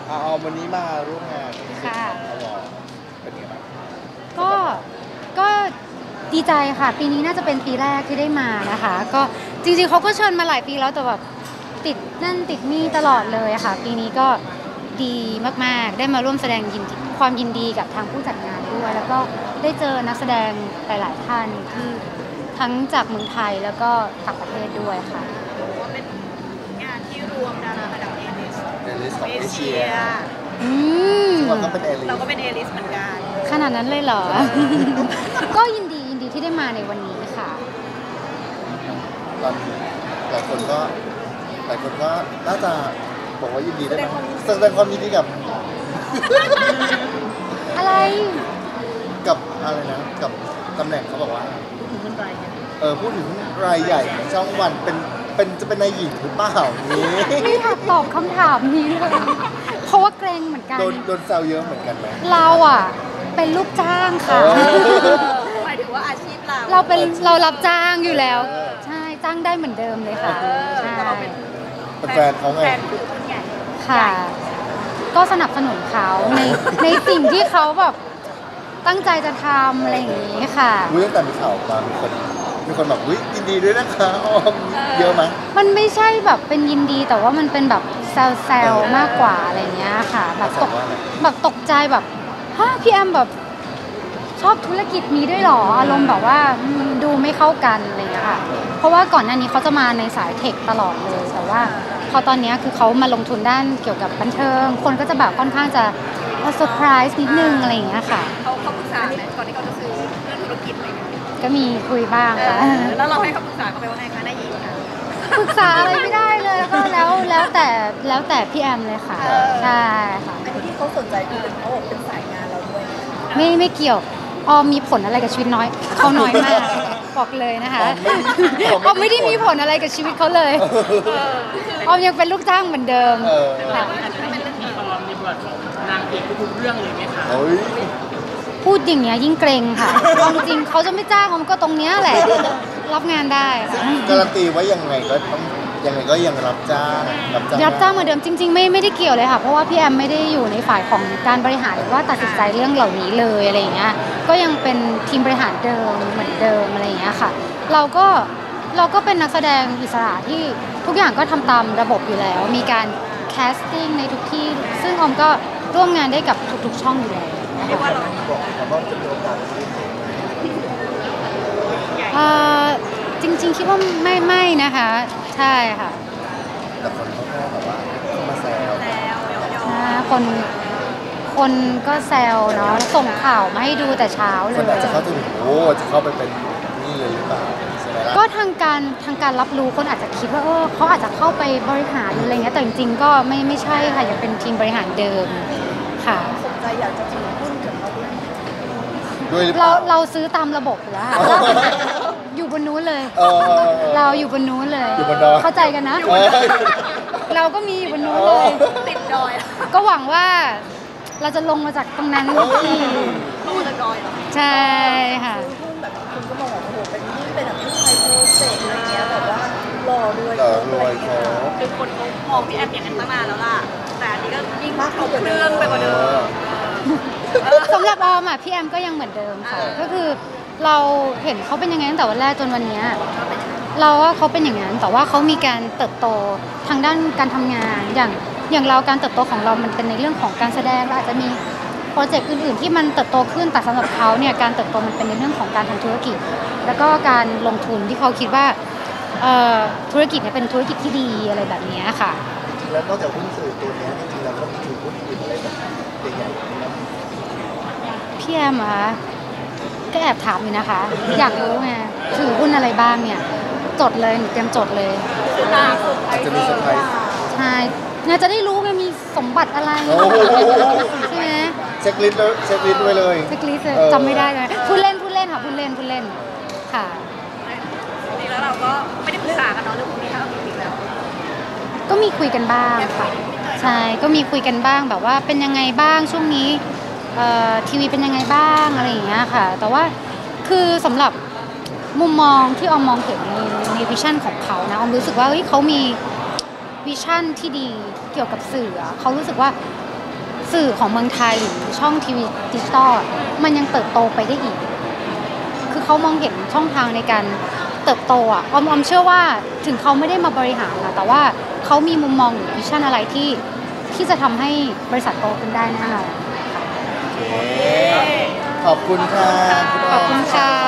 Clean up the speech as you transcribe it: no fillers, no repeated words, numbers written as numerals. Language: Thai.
เอาวันนี้มาร่วมงานค่ะเป็นไงบ้างก็ก็ดีใจค่ะปีนี้น่าจะเป็นปีแรกที่ได้มานะคะก็จริงๆเขาก็เชิญมาหลายปีแล้วแต่แบบติดนั่นติดนี่ตลอดเลยค่ะปีนี้ก็ดีมากๆได้มาร่วมแสดงความยินดีกับทางผู้จัดงานด้วยแล้วก็ได้เจอนักแสดงหลายๆท่านที่ทั้งจากเมืองไทยแล้วก็ต่างประเทศด้วยค่ะว่าเป็นงานที่รวมดาราระดับเอลิสของเอเชียอืมเราก็เป็นเอลิสเราก็เป็นเอลิสเหมือนกันขนาดนั้นเลยเหรอ ก็ยินดีที่ได้มาในวันนี้ค่ะตอนหลายคนก็น่าจะบอกว่ายินดีได้ไหมแสดงความยินดีกับอะไรกับอะไรนะกับตำแหน่งเขาบอกว่าพูดถึงรายใหญ่ของช่องวันจะเป็นนายหญิงหรือเปล่านี้ไม่อยากตอบคำถามนี้เลยเพราะว่าเกรงเหมือนกันโดนแซวเยอะเหมือนกันไหมเราอ่ะเป็นลูกจ้างค่ะหมายถึงว่าอาชีพเรารับจ้างอยู่แล้วใช่จ้างได้เหมือนเดิมเลยค่ะใช่เป็นแฟนเขาไงค่ะก็สนับสนุนเขาในสิ่งที่เขาแบบตั้งใจจะทำอะไรอย่างนี้ค่ะตั้งแต่มีข่าวมามีคนแบบยินดีด้วยนะคะออมเยอะไหมมันไม่ใช่แบบเป็นยินดีแต่ว่ามันเป็นแบบแซวมากกว่าอะไรเงี้ยค่ะแบบตกใจแบบฮะพี่แอมแบบชอบธุรกิจนี้ด้วยหรออารมณ์แบบว่าดูไม่เข้ากันอะไรเงี้ยค่ะเพราะว่าก่อนหน้านี้เขาจะมาในสายเทคตลอดเลยแต่ว่าพอตอนนี้คือเขามาลงทุนด้านเกี่ยวกับบันเทิงคนก็จะแบบค่อนข้างจะเซอร์ไพรส์นิดนึงอะไรอย่างเงี้ยค่ะเขาปรึกษาไหมก่อนที่เขาจะซื้อเรื่องธุรกิจอะไรอย่างเงี้ยก็มีคุยบ้างค่ะแล้วเราให้เขาปรึกษาเขาไปว่าไงคะนายหญิงคะปรึกษาอะไรไม่ได้เลยก็แล้วแต่พี่แอมเลยค่ะใช่ค่ะอันนี้ที่เขาสนใจคือเขาบอกเป็นสายงานเราด้วยไม่เกี่ยวออมมีผลอะไรกับชีวิตเขาน้อยมากบอกเลยนะคะออมไม่ได้มีผลอะไรกับชีวิตเขาเลยออมยังเป็นลูกจ้างเหมือนเดิมแต่ว่าอาจจะไม่เป็นเรื่องที่ออมในบทของนางเอกทุกเรื่องเลยไหมคะพูดอย่างเงี้ยยิ่งเกรงค่ะจริงเขาจะไม่จ้างออมก็ตรงเนี้ยแหละรับงานได้การันตีไว้ยังไงก็ยังรับจ้างเหมือนเดิมจริงๆไม่ได้เกี่ยวเลยค่ะเพราะว่าพี่แอมไม่ได้อยู่ในฝ่ายของการบริหารหรือว่าตัดสินใจเรื่องเหล่านี้เลยอะไรอย่างเงี้ยก็ยังเป็นทีมบริหารเดิมเหมือนเดิมอะไรอย่างเงี้ยค่ะเราก็เป็นนักแสดงอิสระที่ทุกอย่างก็ทำตามระบบอยู่แล้วมีการแคสติ้งในทุกที่ซึ่งออมก็ร่วมงานได้กับทุกๆช่องอยู่แล้วเรียกว่าเราจริงๆคิดว่าไม่นะคะใช่ค่ะแต่คนเขาแบบว่ามาแซวคนก็แซวเนาะส่งข่าวมาให้ดูแต่เช้าเลยคนอาจจะเข้าถึงจะเข้าไปเป็นนี่เลยหรือเปล่าก็ทางการรับรู้คนอาจจะคิดว่าเขาอาจจะเข้าไปบริหารอะไรเงี้ยแต่จริงๆก็ไม่ใช่ค่ะยังเป็นทีมบริหารเดิมค่ะสนใจอยากจะถือหุ้นกับเขาด้วยเราซื้อตามระบบแล้วค่ะอยู่บนนู้นเลยเราอยู่บนนู้นเลยเข้าใจกันนะเราก็มีอยู่บนนู้นเลยติดดอยก็หวังว่าเราจะลงมาจากตรงนั้นทีลงมาจากดอยเหรอใช่ค่ะหุ้นแบบคุณก็มองว่าโอ้โหเป็นหุ้นเป็นแบบผู้ชายโปรเซสอะไรเงี้ยแบบว่าหล่อรวยคือคนเขามองพี่แอมอย่างนั้นตั้งนานแล้วล่ะแต่อันนี้ก็ยิ่งครบเครื่องไปกว่าเดิมสำหรับออมพี่แอมก็ยังเหมือนเดิมค่ะก็คือเราเห็นเขาเป็นยังไงตั้งแต่วันแรกจนวันนี้เราว่าเขาเป็นอย่างนั้นแต่ว่าเขามีการเติบโตทางด้านการทำงานอย่างเราการเติบโตของเรามันเป็นในเรื่องของการแสดงเราอาจจะมีโปรเจกต์อื่นๆที่มันเติบโตขึ้นแต่สำหรับเขาเนี่ยการเติบโตมันเป็นในเรื่องของการทำธุรกิจแล้วก็การลงทุนที่เขาคิดว่าธุรกิจเนี่ยเป็นธุรกิจที่ดีอะไรแบบนี้ค่ะจริงแล้วนอกจากหุ้นสื่อตัวนี้จริงๆแล้วก็มีถือหุ้นอื่นอะไรแบบใหญ่ๆพี่แอมก็แอบถามอยู่นะคะอยากรู้ไงถือหุ้นอะไรบ้างเนี่ยจดเลยเตรียมจดเลยจะมีเซอร์ไพรส์ใช่น่าจะได้รู้ไงมีสมบัติอะไรใช่ไหมเช็คลิสต์ไว้เลยเช็คลิสต์จำไม่ได้เลยพูดเล่นค่ะพูดเล่นค่ะนี่แล้วเราก็ไม่ได้ปรึกษากันเนาะเรื่องพวกนี้ถ้าเราจริงแล้วก็มีคุยกันบ้างค่ะใช่ก็มีคุยกันบ้างแบบว่าเป็นยังไงบ้างช่วงนี้ทีวีเป็นยังไงบ้างอะไรอย่างเงี้ยค่ะแต่ว่าคือสำหรับมุมมองที่ออมมองเห็นในวิชั่นของเขานะออมรู้สึกว่าเขามีวิชั่นที่ดีเกี่ยวกับสื่อเขารู้สึกว่าสื่อของเมืองไทยหรือช่องทีวีดิจิตอลมันยังเติบโตไปได้อีก คือเขามองเห็นช่องทางในการเติบโตอ่ะออมเชื่อว่าถึงเขาไม่ได้มาบริหารนะแต่ว่าเขามีมุมมองหรือวิชั่นอะไรที่จะทำให้บริษัทโตขึ้นได้แน่นอนขอบคุณค่ะขอบคุณค่ะ